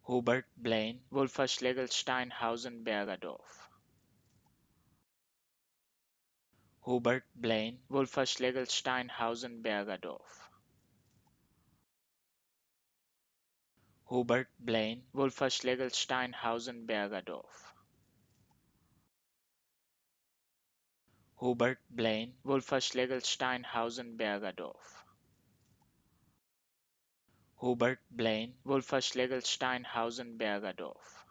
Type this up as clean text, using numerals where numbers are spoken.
Hubert Blaine, Wolferschlegel-Steinhausen-Bergerdorf. Hubert Blaine, Wolferschlegel-Steinhausen-Bergerdorf. Hubert Blaine, Wolferschlegel-Steinhausen-Bergerdorf. Hubert Blaine, Wolferschlegel-Steinhausen-Bergerdorf. Hubert Blaine, Wolferschlegel-Steinhausen-Bergerdorf.